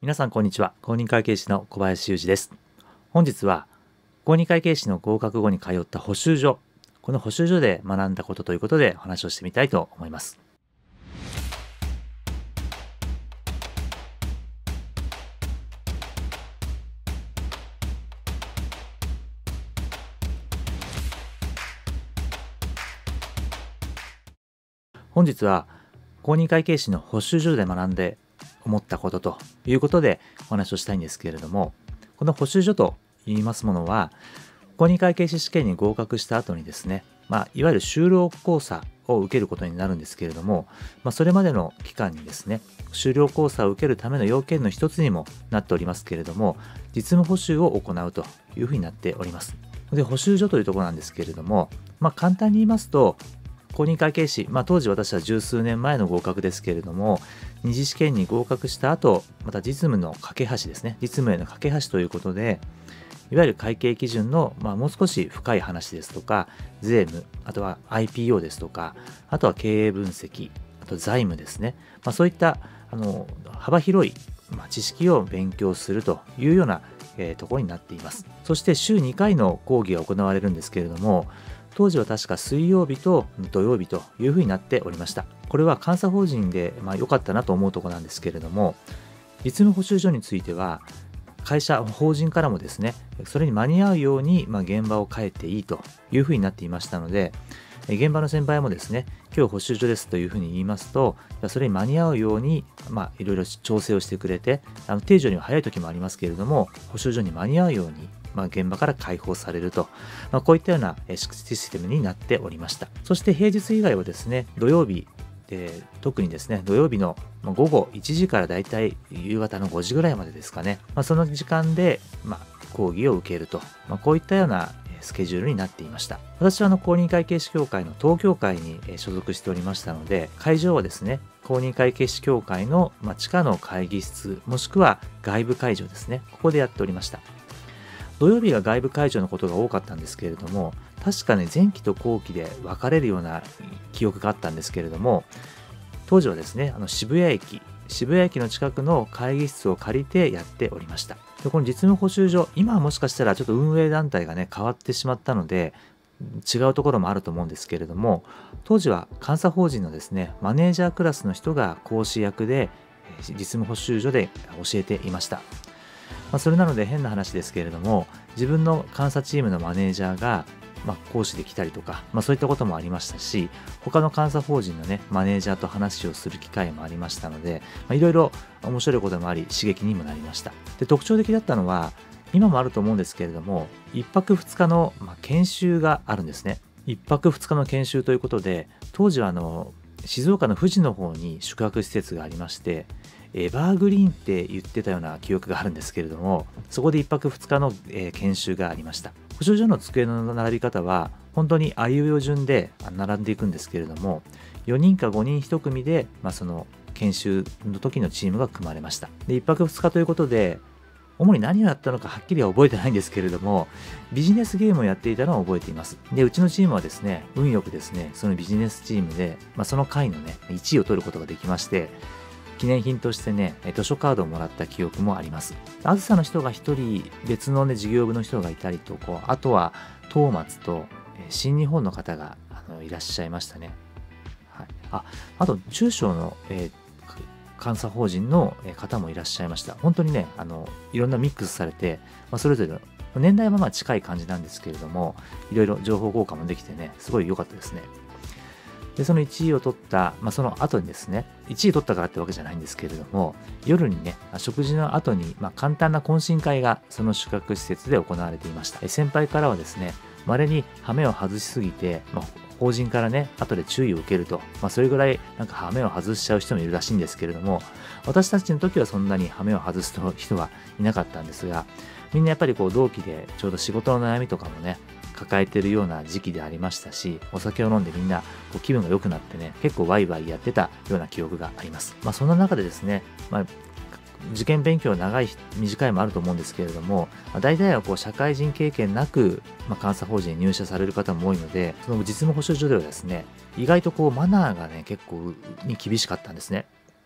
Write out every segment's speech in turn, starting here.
皆さんこんにちは。公認会計士の小林裕二です。本日は公認会計士の合格後に通った補習所、この補習所で学んだことということでお話をしてみたいと思います。本日は公認会計士の補習所で学んで思ったことということでお話をしたいんですけれども、この補習所と言いますものは、公認会計士試験に合格した後にですね、いわゆる就労講座を受けることになるんですけれども、それまでの期間にですね、就労講座を受けるための要件の一つにもなっておりますけれども、実務補習を行うというふうになっております。で、補習所というところなんですけれども、簡単に言いますと、公認会計士、当時私は十数年前の合格ですけれども、二次試験に合格した後、また実務の架け橋ですね、実務への架け橋ということで、いわゆる会計基準の、もう少し深い話ですとか、税務、あとは IPO ですとか、あとは経営分析、あと財務ですね、そういった幅広い、知識を勉強するというような、ところになっています。そして週2回の講義が行われるんですけれども、当時は確か水曜日と土曜日というふうになっておりました。これは監査法人で良かったなと思うところなんですけれども、実務補習所については会社、法人からもですね、それに間に合うように現場を変えていいというふうになっていましたので、現場の先輩もですね、今日補習所ですというふうに言いますと、それに間に合うようにいろいろ調整をしてくれて、定時よりも早い時もありますけれども、補習所に間に合うように現場から解放されると、こういったようなシステムになっておりました。そして平日以外はですね、土曜日、特にですね、土曜日の午後1時からだいたい夕方の5時ぐらいまでですかね、その時間で講義を受けると、こういったようなスケジュールになっていました。私は公認会計士協会の東協会に所属しておりましたので、会場はですね、公認会計士協会の地下の会議室、もしくは外部会場ですね、ここでやっておりました。土曜日が外部会場のことが多かったんですけれども、確かね、前期と後期で分かれるような記憶があったんですけれども、当時はですね、渋谷駅の近くの会議室を借りてやっておりました。で、この実務補習所、今はもしかしたらちょっと運営団体がね、変わってしまったので、違うところもあると思うんですけれども、当時は監査法人のですね、マネージャークラスの人が講師役で、実務補習所で教えていました。それなので変な話ですけれども、自分の監査チームのマネージャーが、講師で来たりとか、そういったこともありましたし、他の監査法人のね、マネージャーと話をする機会もありましたので、いろいろ面白いこともあり、刺激にもなりました。で、特徴的だったのは、今もあると思うんですけれども、1泊2日の、研修があるんですね。1泊2日の研修ということで、当時は静岡の富士の方に宿泊施設がありまして、エバーグリーンって言ってたような記憶があるんですけれども、そこで1泊2日の、研修がありました。補習所の机の並び方は本当にあいうえお順で並んでいくんですけれども、4人か5人1組で、その研修の時のチームが組まれました。で、1泊2日ということで、主に何をやったのかはっきりは覚えてないんですけれども、ビジネスゲームをやっていたのを覚えています。で、うちのチームはですね、運よくですね、そのビジネスチームで、その回のね、1位を取ることができまして、記念品としてね、図書カードをもらった記憶もあります。あずさの人が一人、別のね、事業部の人がいたりとか、あとは東松と新日本の方がいらっしゃいましたね。はい、あと中小の、監査法人の方もいらっしゃいました。本当にね、いろんなミックスされて、それぞれ年代は近い感じなんですけれども、いろいろ情報交換もできてね、すごい良かったですね。で、その1位を取った、その後にですね、1位取ったからってわけじゃないんですけれども、夜にね、食事の後に、簡単な懇親会がその宿泊施設で行われていました。先輩からはですね、稀に羽目を外しすぎて、法人からね、後で注意を受けると、それぐらい羽目を外しちゃう人もいるらしいんですけれども、私たちの時はそんなに羽目を外す人はいなかったんですが、みんなやっぱり同期でちょうど仕事の悩みとかもね、抱えているような時期でありましたし、お酒を飲んでみんな気分が良くなってね、結構ワイワイやってたような記憶があります。そんな中でですね、受験勉強長い短いもあると思うんですけれども、大体は社会人経験なく、監査法人に入社される方も多いので、その実務補習所ではですね、意外とマナーがね、結構に厳しかったんですね。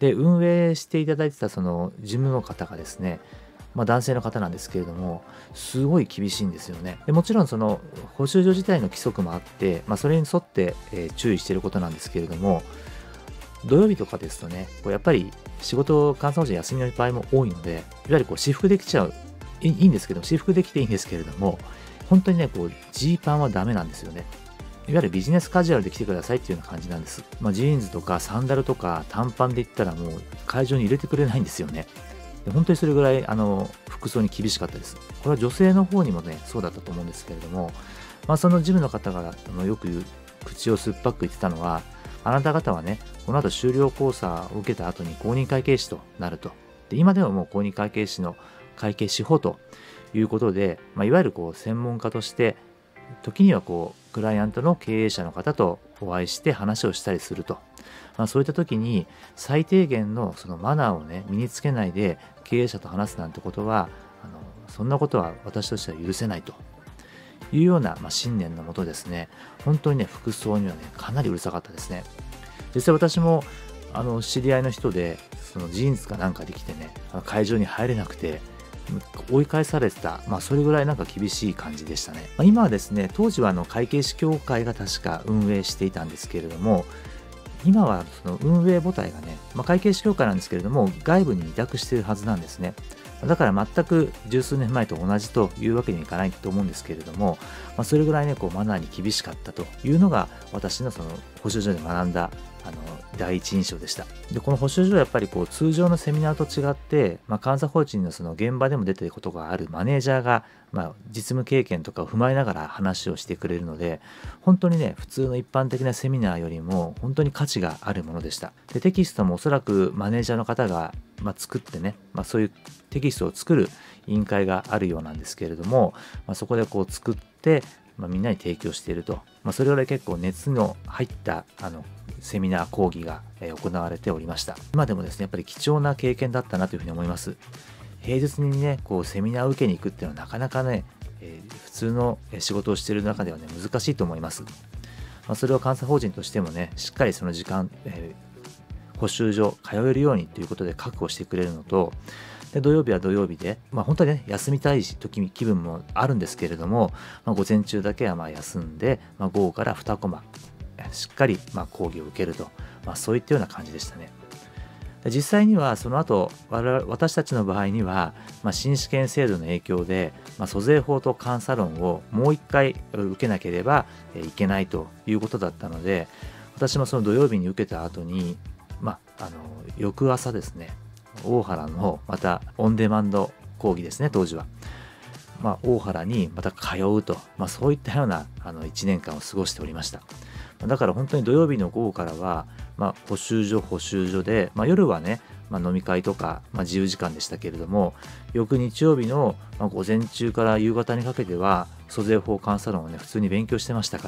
で、運営していただいてたその事務の方がですね、男性の方なんですけれども、すごい厳しいんですよね。でもちろんその補習所自体の規則もあって、それに沿って、注意していることなんですけれども、土曜日とかですとね、やっぱり仕事、監査法人休みの場合も多いので、いわゆる私服できちゃう、いいんですけど、私服できていいんですけれども、本当にね、ジーパンはダメなんですよね。いわゆるビジネスカジュアルで来てくださいっていうような感じなんです。ジーンズとかサンダルとか短パンで行ったらもう会場に入れてくれないんですよね。で本当にそれぐらい服装に厳しかったです。これは女性の方にもね、そうだったと思うんですけれども、そのジムの方がよく口を酸っぱく言ってたのは、あなた方はね、この後修了講座を受けた後に公認会計士となると。で今ではもう公認会計士の会計士法ということで、いわゆる専門家として時にはクライアントの経営者の方とお会いして話をしたりすると、そういった時に最低限のそのマナーをね身につけないで経営者と話すなんてことはそんなことは私としては許せないというような、信念のもとですね、本当にね服装にはねかなりうるさかったですね。実際私も知り合いの人でそのジーンズかなんかできてね会場に入れなくて追い返されてた、それぐらいなんか厳しい感じでしたね。今はですね、当時は会計士協会が確か運営していたんですけれども、今はその運営母体がね、会計士協会なんですけれども外部に委託しているはずなんですね。だから全く十数年前と同じというわけにはいかないと思うんですけれども、それぐらいねマナーに厳しかったというのが私のその補習所で学んだ第一印象でした。でこの補習所はやっぱり通常のセミナーと違って、監査法人のその現場でも出ていることがあるマネージャーが、実務経験とかを踏まえながら話をしてくれるので、本当にね普通の一般的なセミナーよりも本当に価値があるものでした。でテキストもおそらくマネージャーの方が、作ってね、そういうテキストを作る委員会があるようなんですけれども、そこで作ってみんなに提供していると、それぐらい結構熱の入ったセミナー講義が行われておりました。今でもですねやっぱり貴重な経験だったなというふうに思います。平日にねセミナーを受けに行くっていうのはなかなかね、普通の仕事をしている中ではね難しいと思います。それを監査法人としてもねしっかりその時間、補習所通えるようにということで確保してくれるのと、で土曜日は土曜日で、本当にね休みたい気分もあるんですけれども、午前中だけは休んで、午後から2コマしっかり講義を受けると、そういったような感じでしたね。で実際にはその後私たちの場合には、新試験制度の影響で、租税法と監査論をもう一回受けなければいけないということだったので、私もその土曜日に受けた後に、翌朝ですね、大原のまたオンデマンド講義ですね、当時は。大原にまた通うと、そういったような1年間を過ごしておりました。だから本当に土曜日の午後からは、補習所で、夜はね、飲み会とか、自由時間でしたけれども、翌日曜日の、午前中から夕方にかけては租税法監査論をね普通に勉強してましたから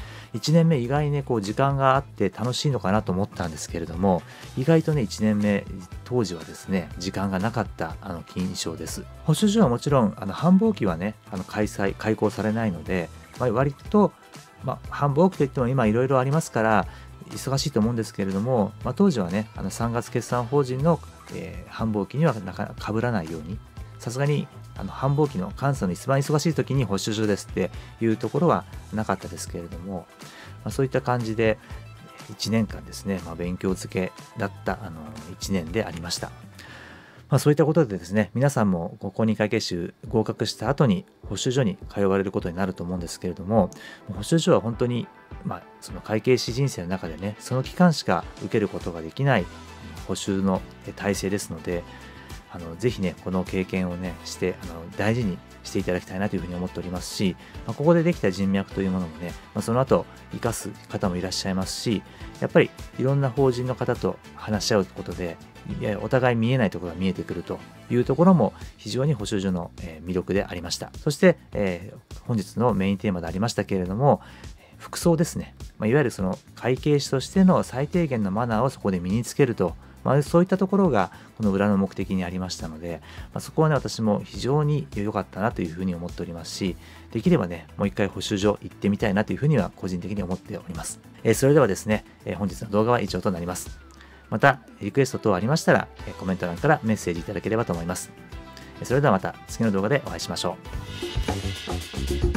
、1年目意外に時間があって楽しいのかなと思ったんですけれども、意外とね1年目当時はですね時間がなかった印象です。補習所はもちろん繁忙期はね開講されないので、割と繁忙期といっても今いろいろありますから忙しいと思うんですけれども、当時はね3月決算法人の、繁忙期にはなかなか被らないように、さすがに繁忙期の監査の一番忙しい時に補習所ですっていうところはなかったですけれども、そういった感じで1年間ですね、勉強漬けだった1年でありました。そういったことでですね、皆さんも公認会計士合格した後に補習所に通われることになると思うんですけれども、補習所は本当に、その会計士人生の中でね、その期間しか受けることができない補習の体制ですので、ぜひねこの経験をねして大事にしていただきたいなというふうに思っておりますし、ここでできた人脈というものもね、その後生かす方もいらっしゃいますし、やっぱりいろんな法人の方と話し合うことでお互い見えないところが見えてくるというところも非常に補習所の魅力でありました。そして、本日のメインテーマでありましたけれども、服装ですね、いわゆるその会計士としての最低限のマナーをそこで身につけると、そういったところがこの裏の目的にありましたので、そこはね私も非常に良かったなというふうに思っておりますし、できればねもう一回補習所行ってみたいなというふうには個人的に思っております。それではですね、本日の動画は以上となります。 またリクエスト等ありましたらコメント欄からメッセージいただければと思います。それではまた次の動画でお会いしましょう。